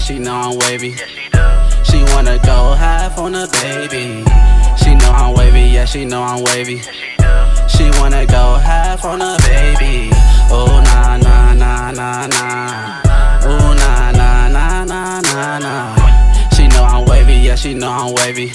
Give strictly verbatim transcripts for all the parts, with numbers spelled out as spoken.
she know I'm wavy. She wanna go half on the baby. She know I'm wavy, yeah, she know I'm wavy. She wanna go half on the baby. Oh nah nah nah nah nah. Oh nah nah nah nah nah nah. She know I'm wavy, yeah, she know I'm wavy.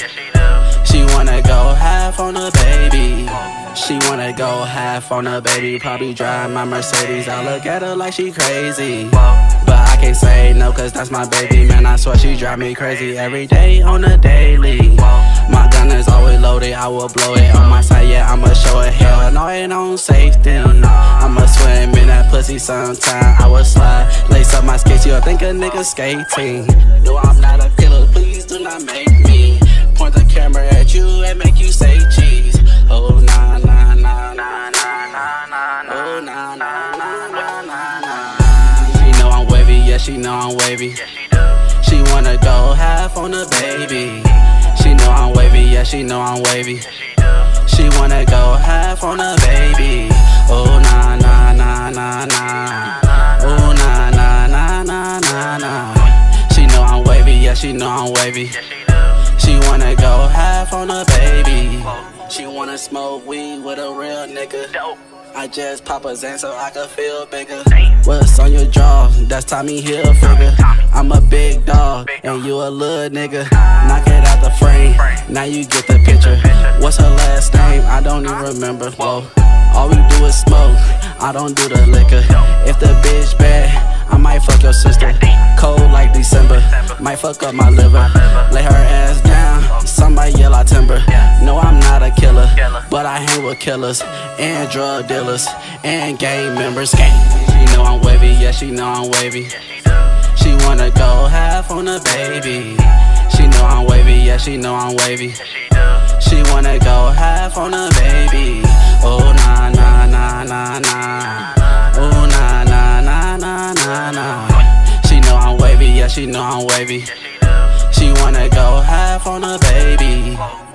She wanna go half on the baby. She wanna go half on the baby. Probably drive my Mercedes. I look at her like she crazy, but I can't say no, cause that's my baby. Man, I swear she drive me crazy every day on the daily. My gun is always loaded, I will blow it. On my side, yeah, I'ma show it. Hell no, ain't on safety. I'ma swim in that pussy sometime. I will slide, lace up my skates, you'll think a nigga skating. No, I'm not a killer, please do not make me point the camera at you and make you say cheese. Oh nah nah nah nah nah nah nah. Oh nah nah nah nah nah nah. She know I'm wavy, yeah, she know I'm wavy. She wanna go half on the baby. She know I'm wavy, yeah, she know I'm wavy. She wanna go half on the baby. Oh nah nah nah nah nah. Oh nah nah nah nah nah nah. She know I'm wavy, yeah, she know I'm wavy. She wanna go half on the baby. She wanna smoke weed with a real nigga. I just pop a Xan so I can feel bigger. What's on your jaw? That's Tommy Hilfiger. I'm a big dog and you a little nigga. Knock it out the frame, now you get the picture. What's her last name? I don't even remember. Whoa. All we do is smoke, I don't do the liquor. If the bitch bad, I might fuck your sister. Cold like December, might fuck up my liver. Lay her ass down, somebody yell out timber. No, I'm not a killer, but I hang with killers and drug dealers and gang members. Gang. She know I'm wavy, yeah, she know I'm wavy. She wanna go half on the baby. She know I'm wavy, yeah, she know I'm wavy. She wanna go half on the baby. Oh nah nah nah nah nah. Oh nah nah nah nah nah nah. She know I'm wavy, yeah, she know I'm wavy. She wanna go half on the baby.